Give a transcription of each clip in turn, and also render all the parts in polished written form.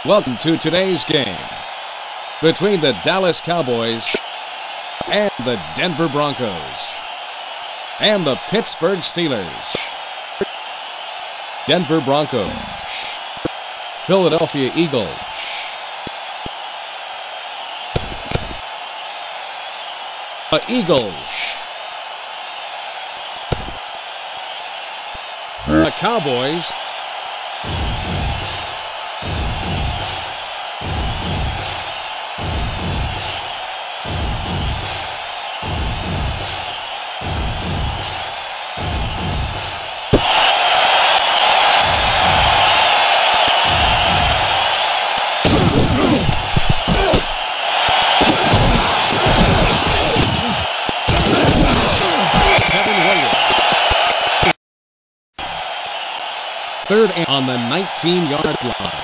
Welcome to today's game between the Dallas Cowboys and the Denver Broncos and the Pittsburgh Steelers. Denver Bronco, Philadelphia Eagle. The Eagles. The Cowboys. Third and on the 19-yard line.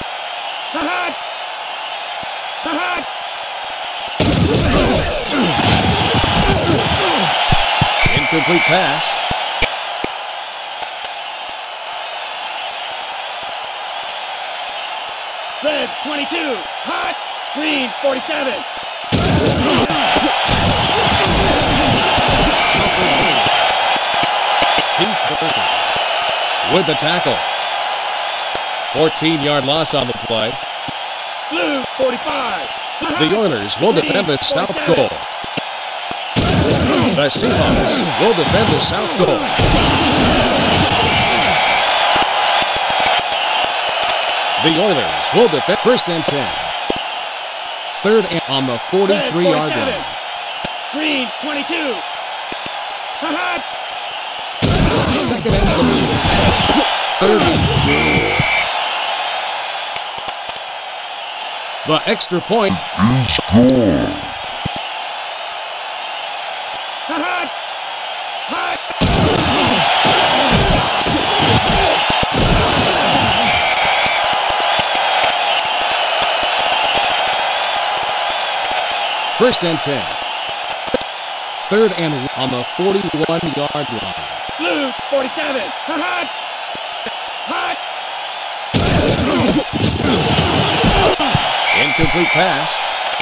Incomplete pass. Red 22, hot, green 47. Keith with the tackle. 14-yard loss on the play. Blue 45. The Oilers will defend the south goal. The Seahawks will defend the south goal. The Oilers will defend first and 10. Third and on the 43-yard line. Green 22. Second and 3. Third and 3. The extra point is scored. First and 10. Third and on the 41-yard line. Blue 47. Incomplete pass.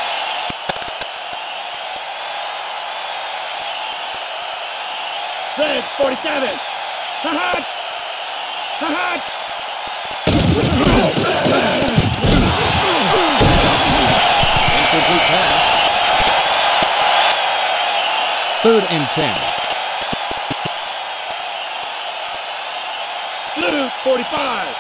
Red 47. Incomplete pass. Third and 10. Blue 45.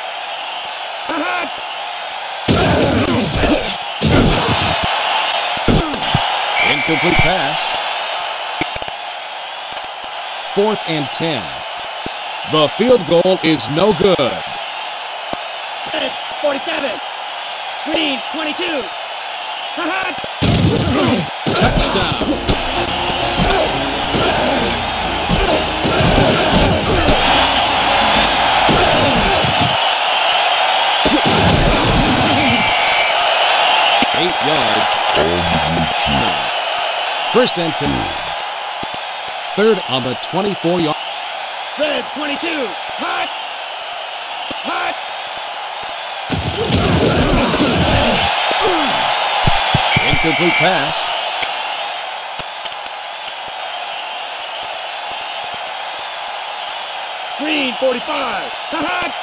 Incomplete pass. Fourth and 10. The field goal is no good. Red 47. Green 22. Touchdown. Yards. First and 10. Third on the 24-yard. Red 22. Hot. Incomplete pass. Green 45. Hot.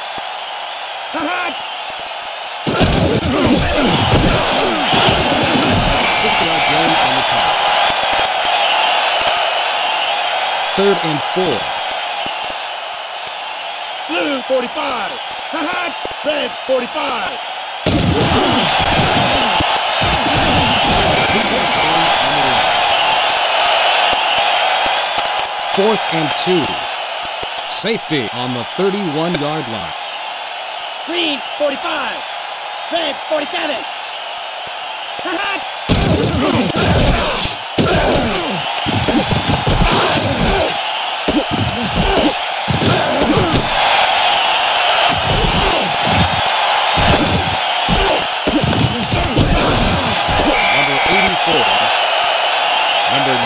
6-yard gain on the pass. Third and 4. Blue 45. Red 45. Fourth and 2. Safety on the 31-yard line. Green 45. Red 47. Number 84. Number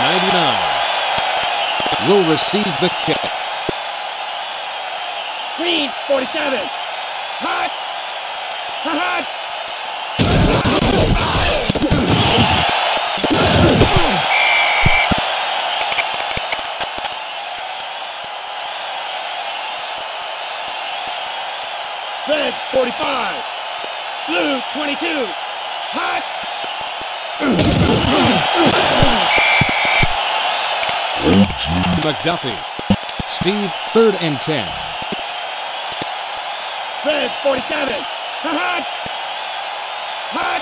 99 will receive the kick. Green 47. Hot. 45. Blue 22. Hot. McDuffie. Steve, 3rd and 10. Red 47. Hot. Hot.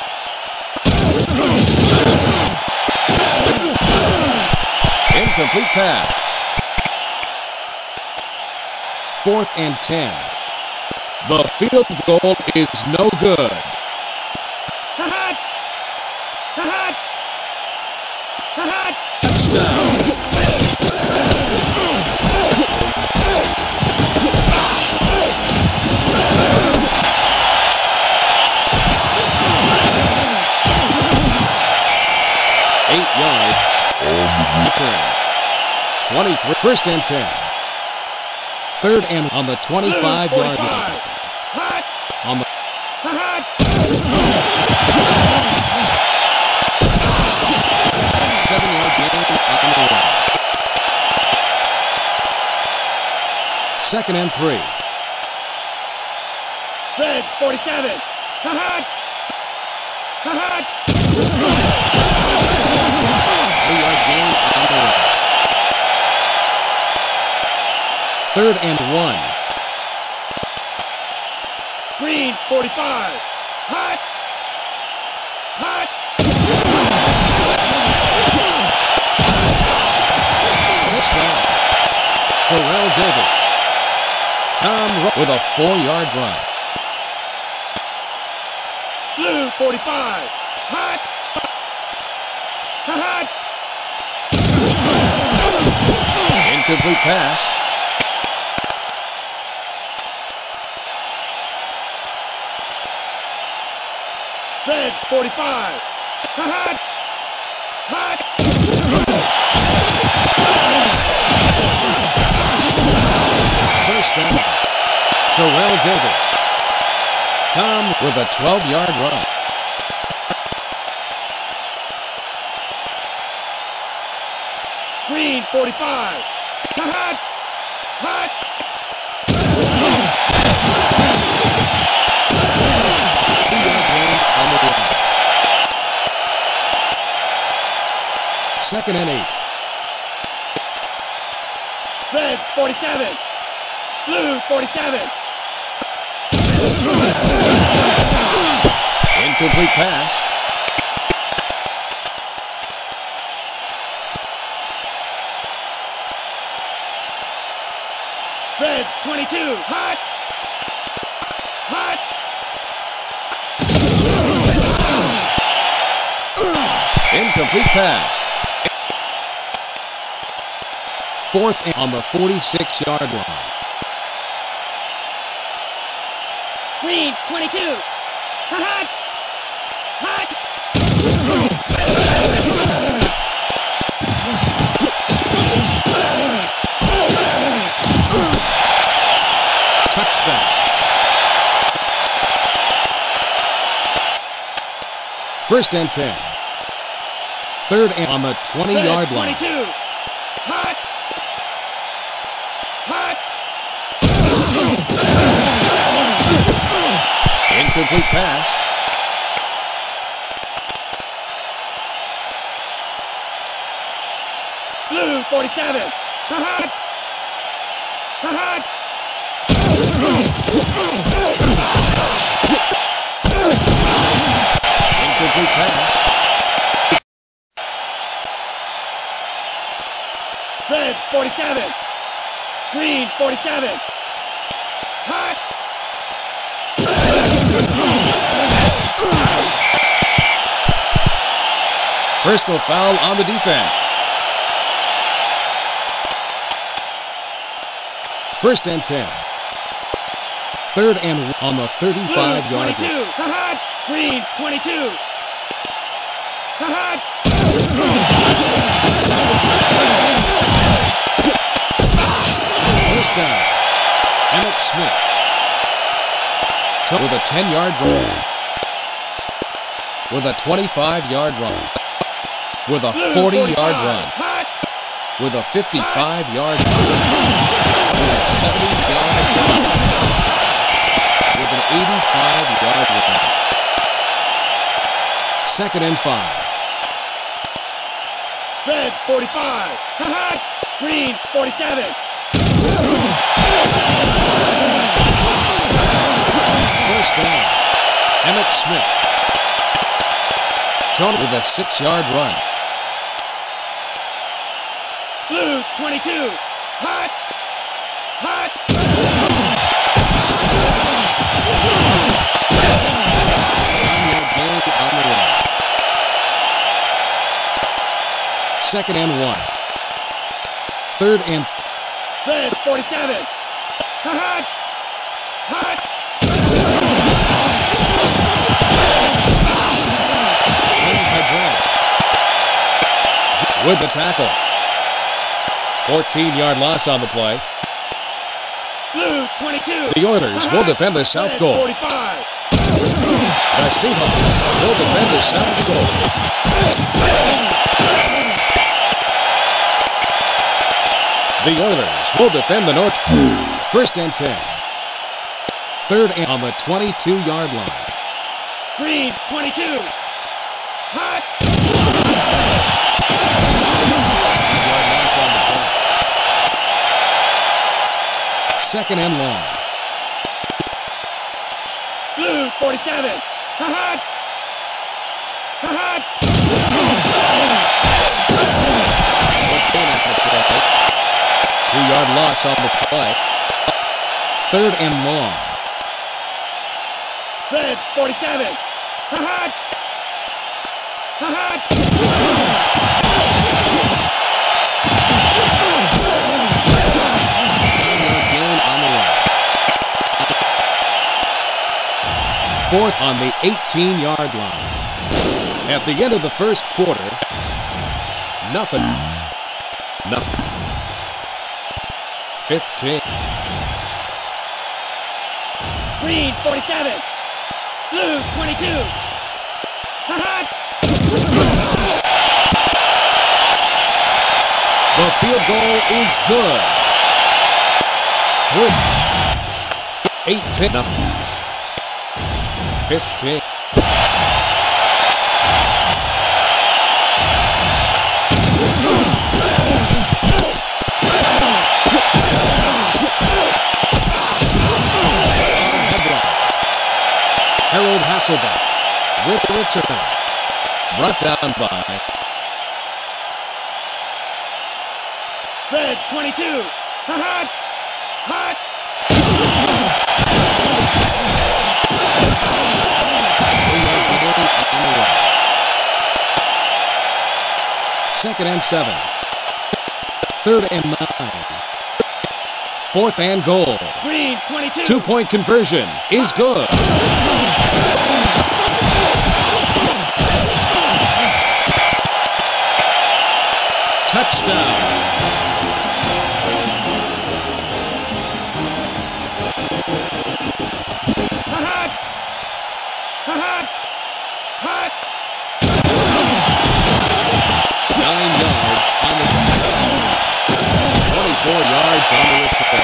Incomplete pass. 4th and 10. The field goal is no good. Hot. Hot. Hot. Touchdown. Return. 23. 1st and 10. 3rd and on the 25-yard line. Hot. On the Hot. 7-yard gain on the line. 2nd and 3. Red 47. Hot. Hot. 3-yard gain on the line. 3rd and 1. Green 45. Hot. Hot. Touchdown. Terrell Davis. Tom with a 4-yard run. Blue 45. Hot. Hot. Incomplete pass. Red 45. Hot. Hot. 1st down. Terrell Davis. Tom with a 12-yard run. Green 45. Hot. Hot. 2-yard gain on the line. 2nd and 8. Red 47. Blue 47. Incomplete pass. Red 22. Hot. Hot. Incomplete pass. 4th and on the 46-yard line. Green 22. Hot. Hot. Touchdown. 1st and 10. 3rd and on the 20-yard Red line. 22. Hot. Hot. Incomplete pass. Blue 47. Hot. Hot. Incomplete pass. Red 47. Green 47. Hot. Personal foul on the defense. 1st and 10. 3rd and on the 35-yard Blue line. 22. Hot. Green 22. Hot. First down. Emmett Smith. With a 10-yard run. With a 25-yard run. With a 40-yard run. Hot. With a 55-yard run. With a 70-yard run. With an 5-yard line. 2nd and 5. Red 45. Green 47. First down. Emmett Smith. Tony with a 6-yard run. Blue 22. Hot. On the run. 2nd and 1. 3rd and Red 47. Hot. with the tackle. 14-yard loss on the play. Blue 22. The Oilers will defend the south goal. 45. The Seahawks will defend the south goal. The Oilers will defend the north. 1st and 10. 3rd and on the 22-yard line. Green 22. Hot. 2nd and long. Blue 47. Hot. 2-yard loss on the play. 3rd and long. Red 47. Hot. 4th on the 18-yard line. At the end of the first quarter, nothing. 15. Green 47. Blue 22. Hot. The field goal is good. 3. 18. 15. Harold Hasselbeck with the return. Brought down by Red 22. Hot. 2nd and 7. 3rd and 9. 4th and goal. Green 22. 2-point conversion is good. Touchdown. Hot. 9 yards on the 24 yards on the return.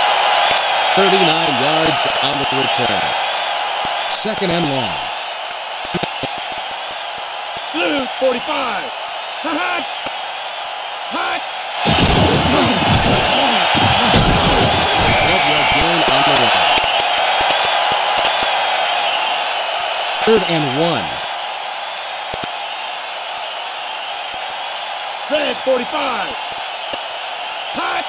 39 yards on the return. 2nd and long. Blue 45. Hot. 12-yard gain on the run. 3rd and 1. Red 45. Hot.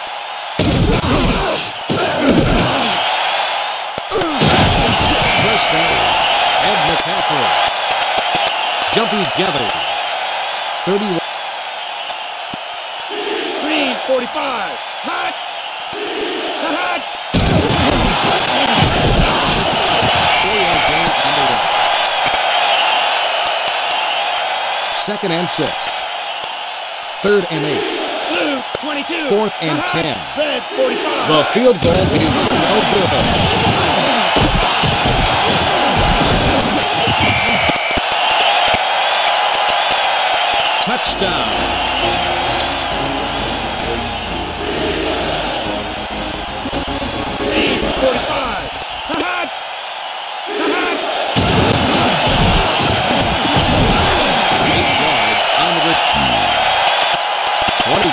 First down. Ed McCaffrey. Jumpy gathers. 31. Green 45. Hot. 4-yard gain on the run. 2nd and 6. 3rd and 8. Blue 22. 4th and 10. Red 45. The field goal is no good. Touchdown. Green 45. Hot.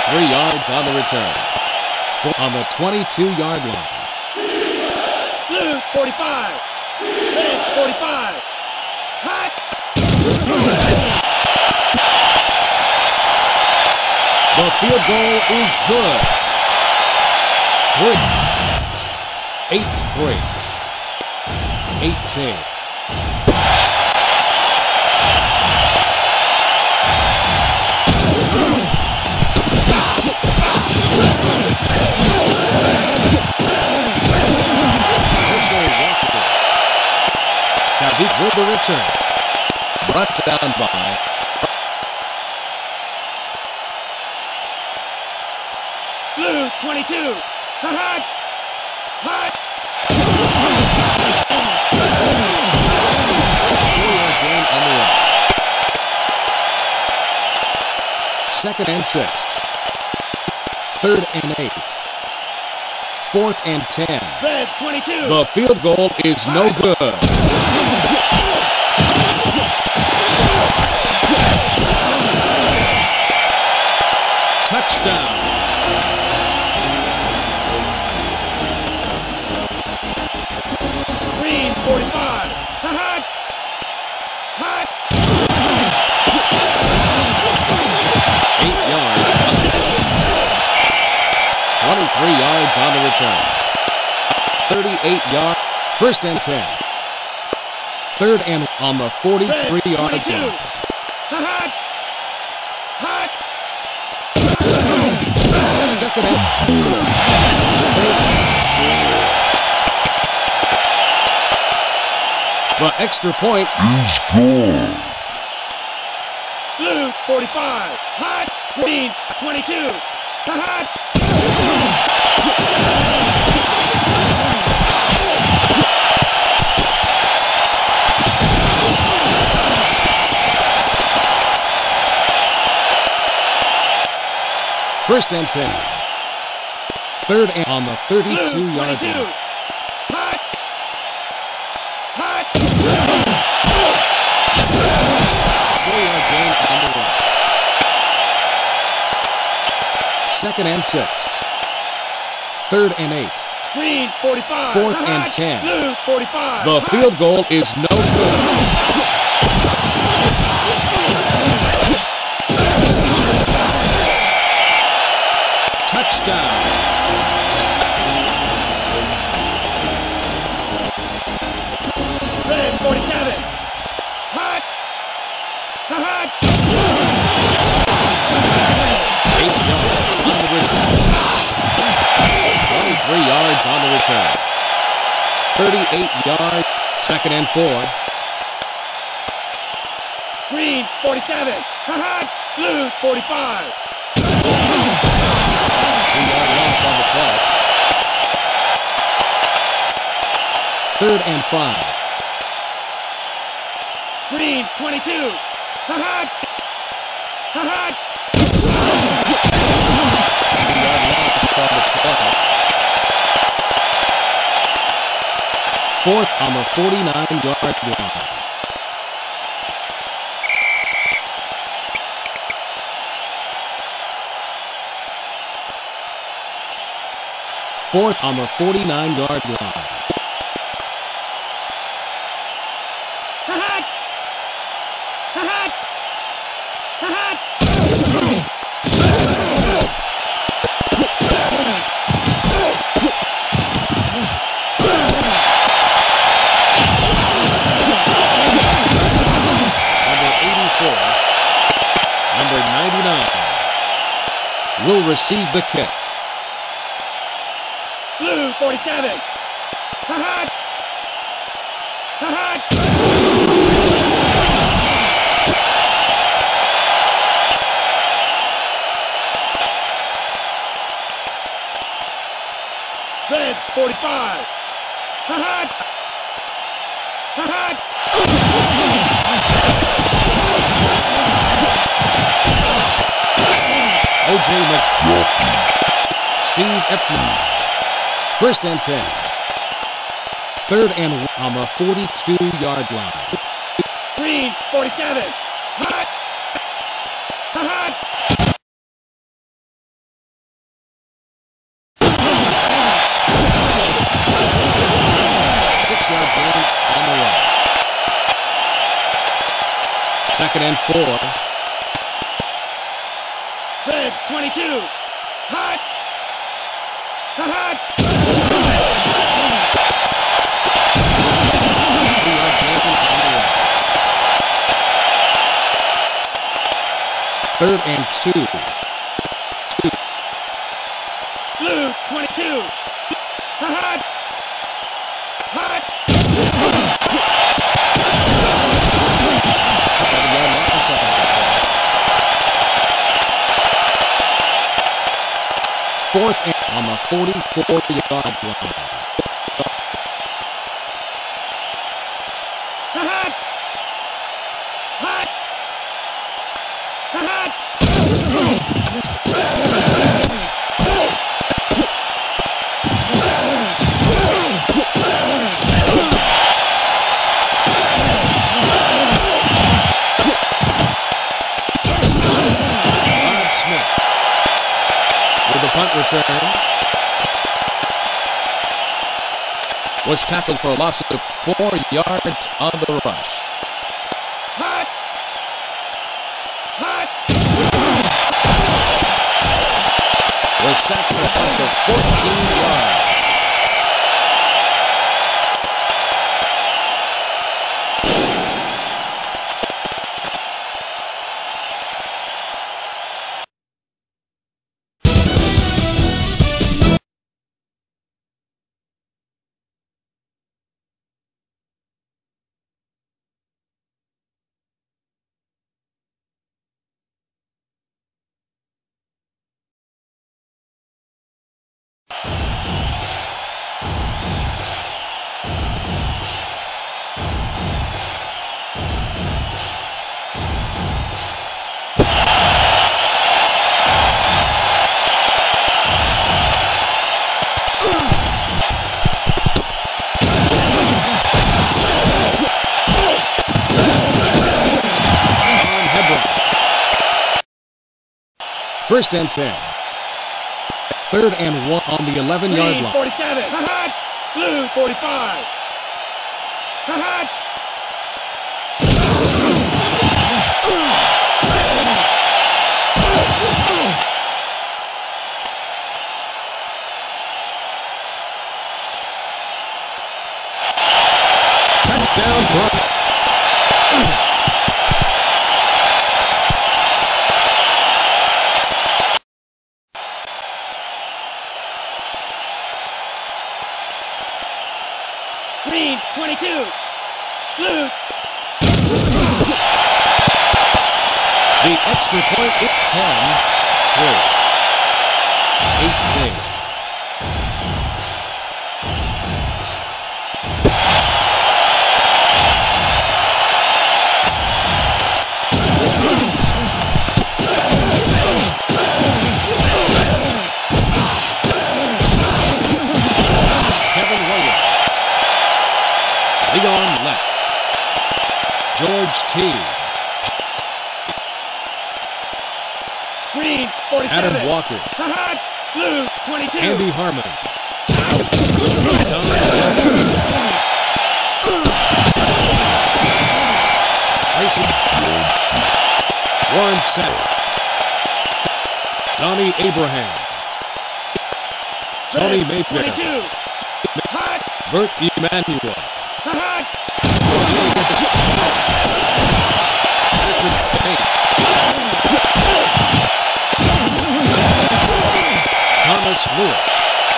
23 yards on the return. On the 22-yard line. Blue, 45. Red, 45. Hot. The field goal is good. 8-3. 18. Kavik with the return. Brought down by Blue, 22. Hot. Hot. game on the run. 2nd and 6. 3rd and 8. 4th and 10. Red, 22. The field goal is no good. Touchdown. Green, 45. Hot. Hot. 8 yards. 23 yards on the return. 38-yard. 1st and 10. 3rd and on the 43-yard line. Hot. Hot. 2nd and the extra point is good. Blue, 45. Hot. Green, 22. Hot. 1st and 10. 3rd and on the 32-yard Blue, 22. line. Hot. Hot. 4-yard gain on the run. 2nd and 6. 3rd and 8. Green, 45. 4th Hot. and 10. Blue, 45. The Hot. field goal is no good. Touchdown. Red, 47. Hot. Hot. 8 yards on the return. 23 yards on the return. 38-yard. 2nd and 4. Green, 47. Hot. Blue, 45. 3-yard loss on the play. 3rd and 5. Green, 22. Hot. Hot. 3-yard loss on the play. 4th on the 49-yard line. Fourth on the 49-yard line. Hot. Hot. Hot. Number 84, number 99 will receive the kick. Blue, 47. Hot. Hot. Red, 45. Hot. Hot. O.J. McLaughlin. Steve Epman. 1st and 10. 3rd and 1 on the 42-yard line. Green, 47. Hot. Hot. Second and 4. Red 22. Hot. Hot. Third and 2. Blue 22. Hot. Hot. Fourth and on the 44-yard line. Hot. Hot. Hot. The punt return was tackled for a loss of 4 yards on the rush. Hot. Hot. Was sacked for a loss of 14 yards. First and 10. Third and 1 on the 11-yard line. 47. Hot. Blue 45. Hot. Touchdown, Broncos. Green 22. Blue. The extra point at 10. 18. Leon left. George T. Green 47. Adam Walker. Hot. Blue 22. Andy Harmon. Tracy. Warren Sapp. Donnie Abraham. Tony Red Mayfair. 22. Hot. Bert Emanuel. Hot. Richard Bates. Thomas Lewis.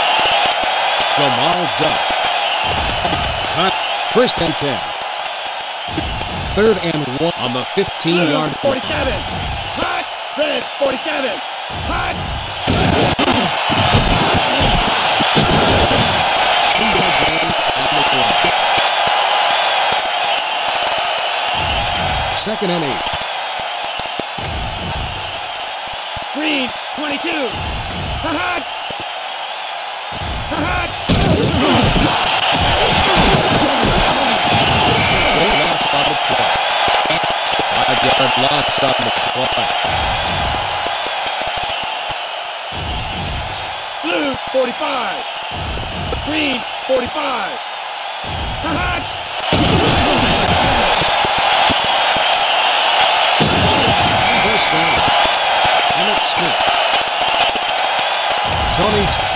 Jamal Duff. First and 10. Third and 1 on the 15-yard line. 47. Hot. Red 47. Hot. Second and 8. Green 22. Hot. Hot. Loss on the play. 5-yard loss on the play. Blue 45. Green 45. Hot.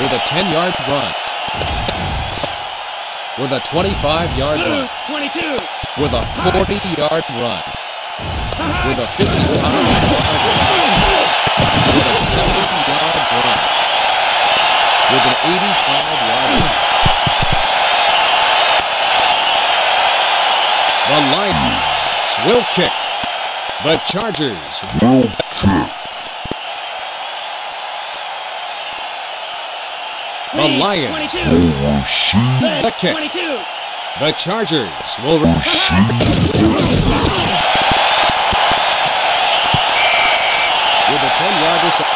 with a 10-yard run. With a 25-yard Blue, run. 22. With a 40-yard run. With a 55-yard run. With a 70-yard run. With an 85-yard run. The Lions will kick. The Chargers will kick. The Lions will receive the kick. 22. The Chargers will with a 10-yard reception.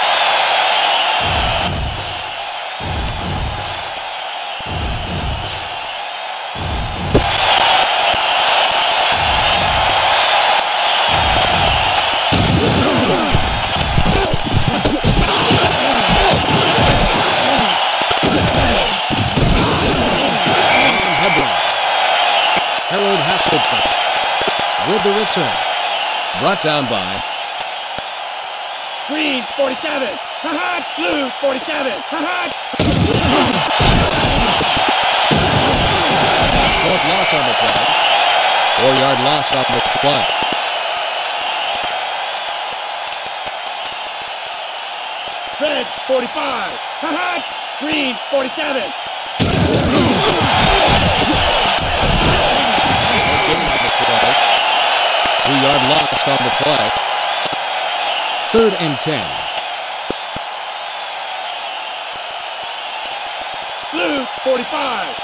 Harold Hasselbeck with the return. Brought down by Green, 47. Blue, 47. short loss on the play. 4-yard loss on the play. Red, 45. Green, 47. 2-yard loss on the play. 3rd and 10. Blue, 45.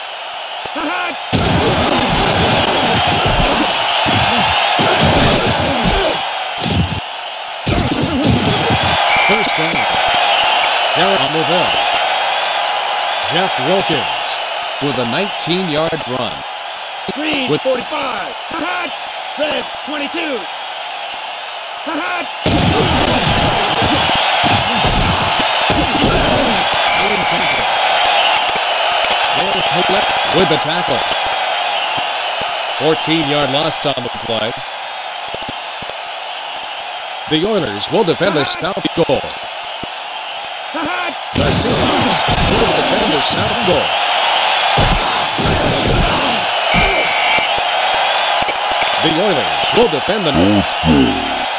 First down. Darren Moville. Jeff Wilkins with a 19-yard run. Green, With 45. Red, 22. With the tackle. 14-yard loss on the play. The Oilers will defend the south goal. The Seahawks will defend the south goal. The Oilers will defend the north goal.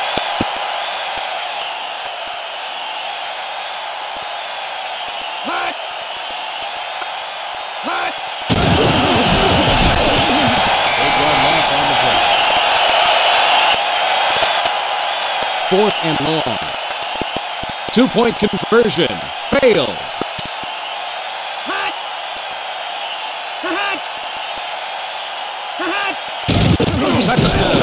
Fourth and long. 2-point conversion. Failed. Touchdown.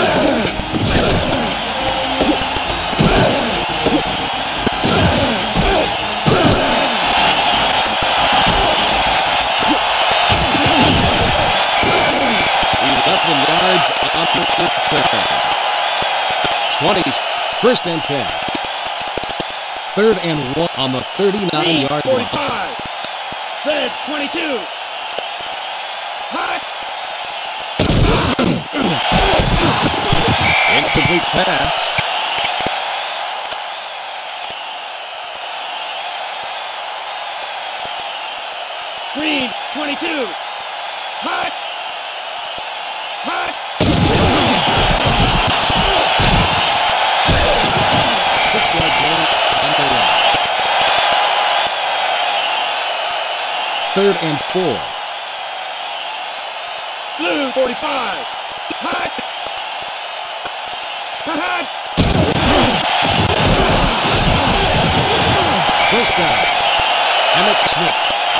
Yards on the return. 20. First and 10. 3rd and 1 on the 39-yard line. 45. Red, 22. Incomplete pass. Green, 22. 6-yard gain on the run. 3rd and 4. Blue, 45. First down. Emmett Smith.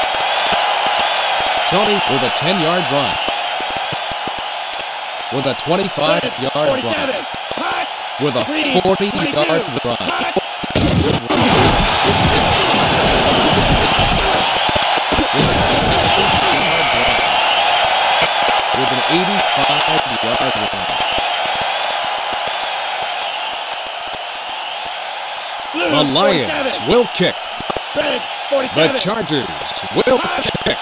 Tony with a 10-yard run. With a 25-yard run. With a 40-yard run. With an 85-yard run. The Lions will kick. Red, The 47. Chargers will kick.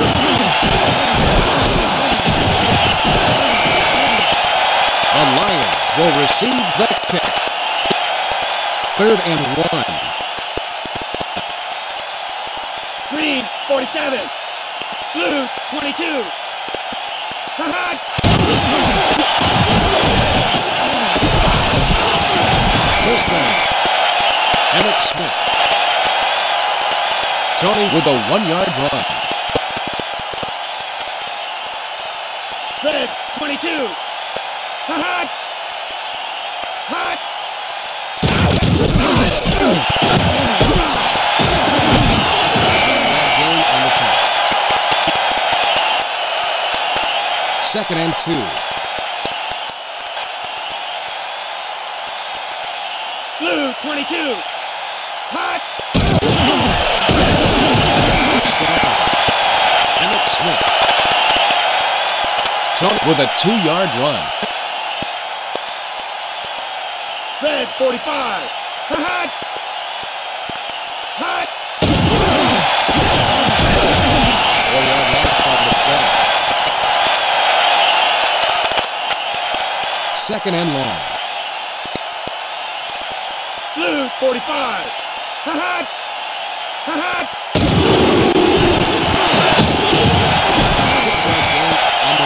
The Lions will receive the kick. 3rd and 1. 47. Blue, 22. Ha-ha! First down. Emmett Smith. Tony with a 1-yard run. Red, 22. Ha-ha! Hot! Gain on the pass. Second and 2. Blue, 22. Hot! Emmett Smith. Tony with a 2-yard run. Red, 45. Hot! Hot! 4-yard loss on the play. Second and long. Blue, 45. Ha-ha! Ha-ha! 6-yard gain on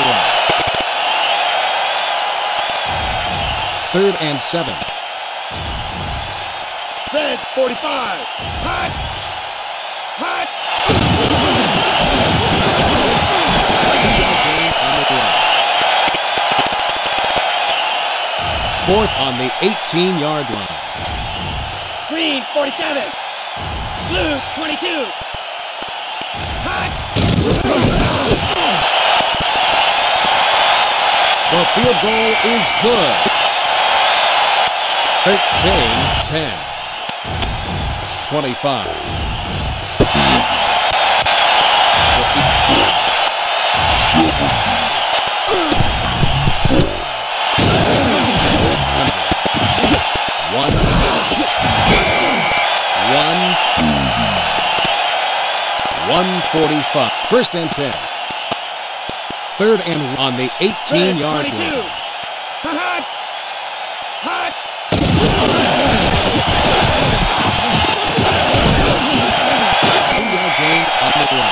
the run. Third and 7. Red, 45. Hot! Hot! 2-yard gain on the run. Fourth on the 18-yard line. Green, 47. Blue, 22. Hot! The field goal is good. 13-10. 25. One. 145. First and 10. Third and on the 18-yard Red, 22. line. Hot! Hot! 2-yard gain on the run.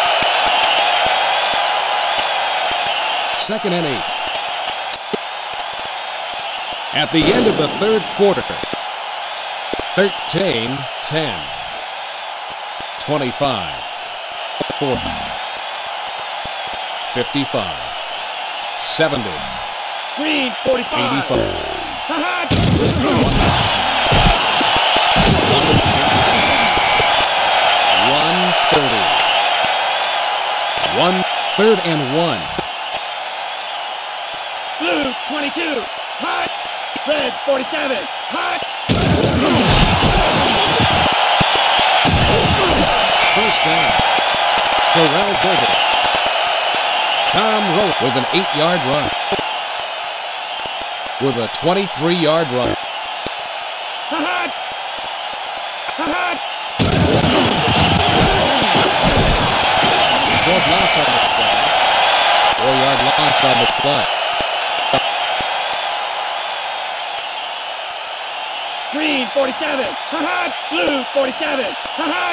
Second and 8. At the end of the third quarter, 13-10. 25. 40. 55. 70. Green, 45. 85. Hot! 130. Third and 1. Blue, 22. Hot! Red, 47. Hot! First down. Terrell Davis. Tom Rowe with an 8-yard run. With a 23-yard run. Hot! Hot! Short loss on the play. 4-yard loss on the play. Green, 47. Hot! Blue, 47. Hot!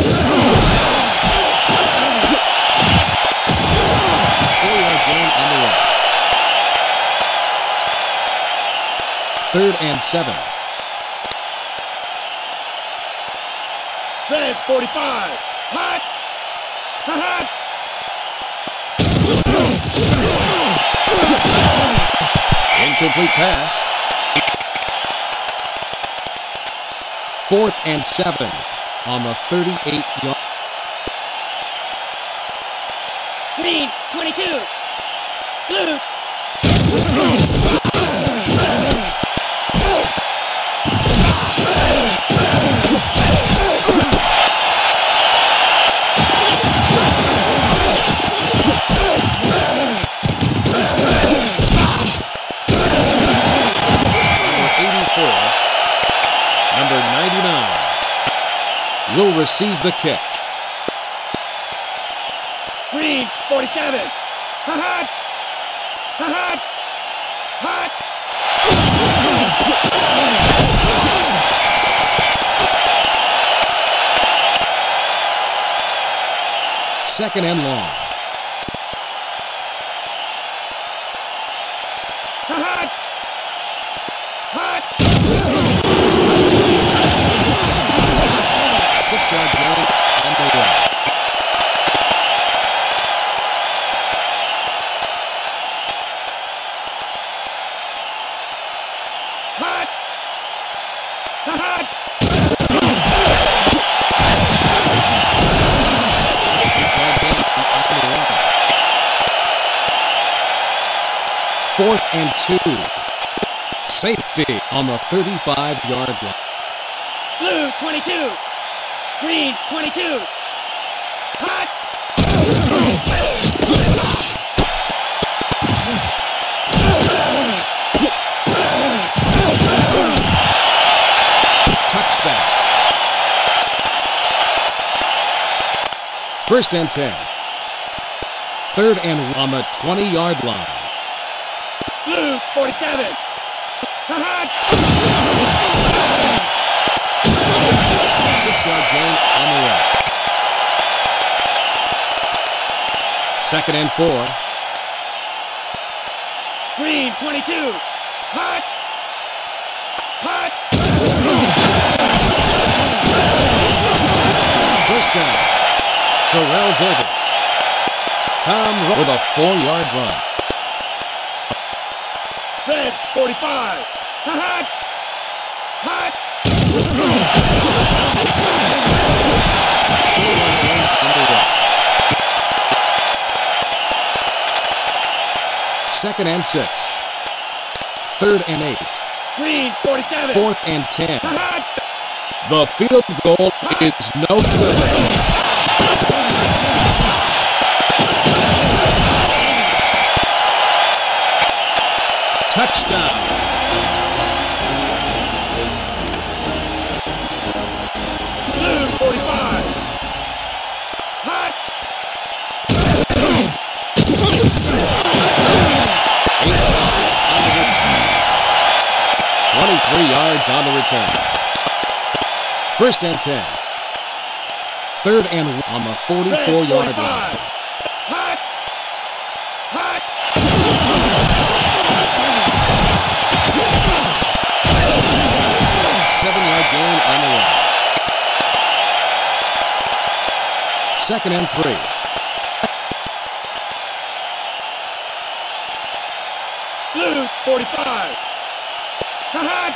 4-yard gain on the run. Third and 7. Red, 45. Hot! Hot! Incomplete pass. Fourth and 7 on the 38-yard. Green, 22. Blue. Number 99 will receive the kick. Green, 47. Hot! Hot! Hot! 2 Second and long. Hot. Hot. 6-yard gain on the way. Hot. Hot. 4th and 2. Safety on the 35-yard line. Blue 22. Green 22. Hot. Touchback. 1st and 10. 3rd and on the 20-yard line. Blue 47. Hot. 6-yard gain on the way. 2nd and 4. Green 22. Hot. Hot. 1st down. Terrell Davis. Tom with a 4-yard run. Red 45. Hot. Hot. 2nd and 6. 3rd and 8. Green 47. 4th and 10. Hot. The field goal is no good. Touchdown. Blue 45. Hot. 23 yards on the return. 1st and 10. 3rd and on the 44-yard line. Hot. Hot. 7-yard gain on the way. 2nd and 3. Blue 45. Hot.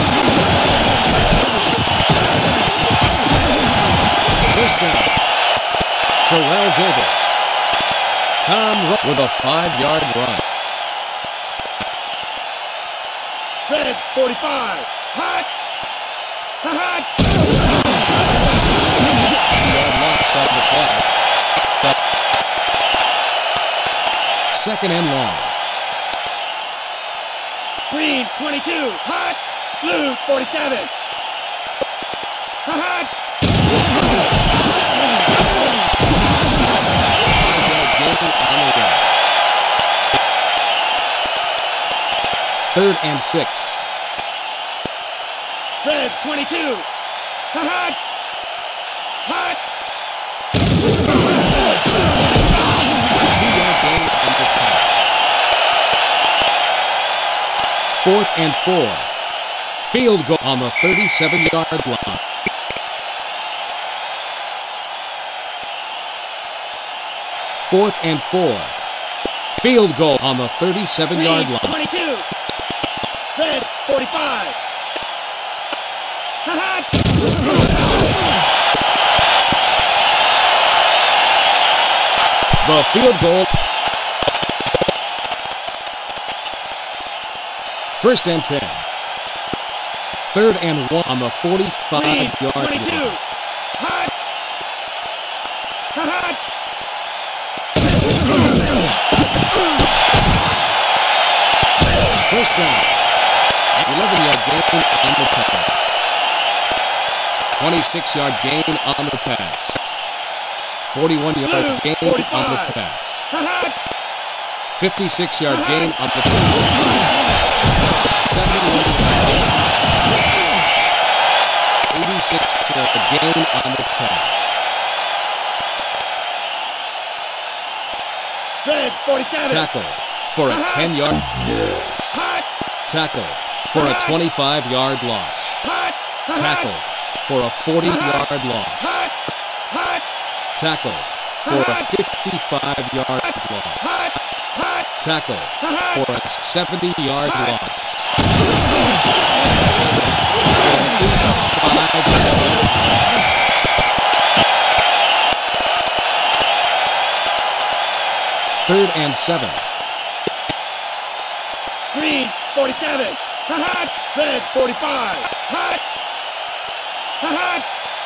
1st down. Terrell Davis. Tom with a 5-yard run. Red 45. Hot. Hot. 2-yard loss on the play. 2nd and long. Green 22. Hot. Blue 47. Hot. 3rd and 6. Red 22. Hot. Hot. 2-yard gain on the pass. 4th and 4. Field goal on the 37-yard line. Fourth and 4. Field goal on the 37-yard line. 22. Red 45. Hot. The field goal. 1st and 10. 3rd and 1 on the 45-yard 22. line. Hot. Hot. First down. 11-yard gain on the pass. 26-yard gain on the pass. 41-yard gain 45. on the pass. Hot. 56-yard gain on the pass. 86-yard gain on the pass. Red 47. Tackle for a 10-yard. Hot. Tackle for a 25-yard loss. Hot. Tackle for a 40-yard loss. Hot. Hot. Tackle for a 55-yard loss. Hot. Hot. Tackle for a 70-yard loss. Third and 7. Green 47. Hot. Red 45. Hot. Hot.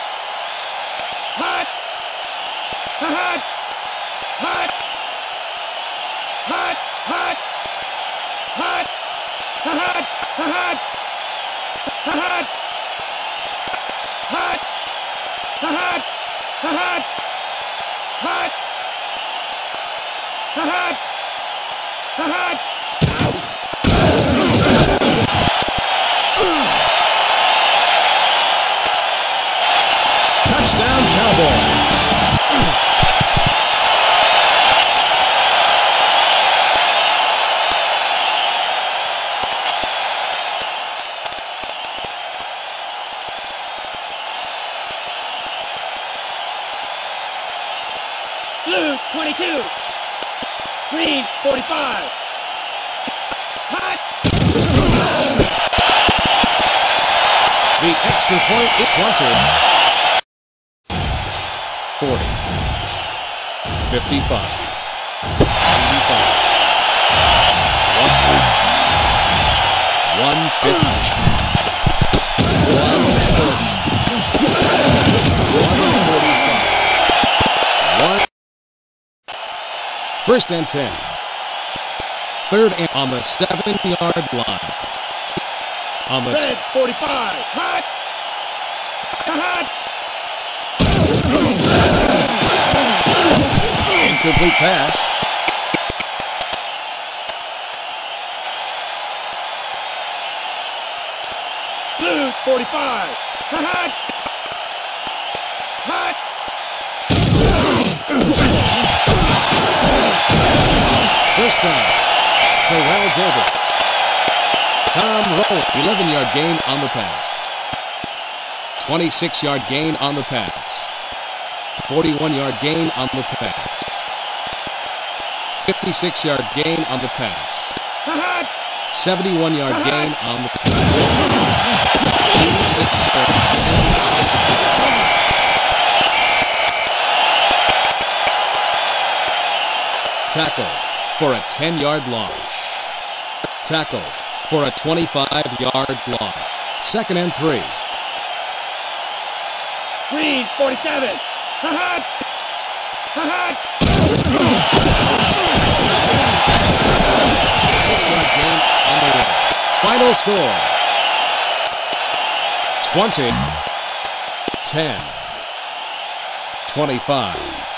Hot. Hot. Hot. Hot. Hot. Hot. Hot. Hot. Hot. Hot. Hot. Hot. Hot. Hot. Hot. Touchdown, Cowboys! Blue 22. Green 45. Hot. The extra point is wanted. 40, 55, 85, 150, 145. First and 10. Third and on the 7-yard line. On the Red 45. Hot. Hot. incomplete pass. Blue 45. Hot. Hot. First down. Terrell Davis. Tom Rowland. 11-yard gain on the pass. 26-yard gain on the pass. 41-yard gain on the pass. 56-yard gain on the pass. Hot. 71-yard gain on the pass. 86-yard. Tackle for a 10-yard loss. Tackle for a 25-yard loss. Second and 3. Green 47. Hot. Hot. 6-yard gain on the way. Final score. 20, 10, 25.